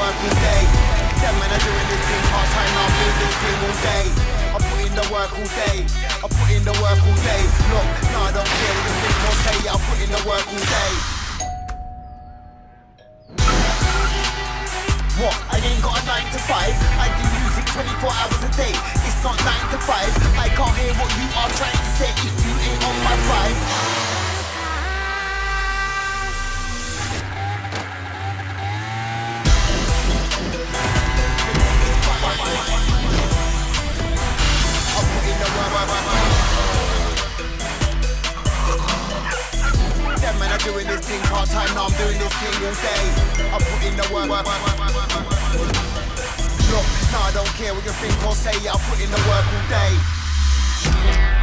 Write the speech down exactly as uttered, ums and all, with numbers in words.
work all day. Them man are doing this thing part time, now I'm doing this thing all day. I put in the work all day. I put in the work all day. Look, nah, I don't care what you think or say. I put in the work all day. What? I ain't got a nine to five. I do music twenty-four hours a day. It's not nine to five. I can't hear what you are trying to say if you ain't on my vibe. I put in the work. Them man are doing this thing part time. Now I'm doing this thing all day. I put in the work. Look, nah, I don't care what you think or say. I put in the work all day.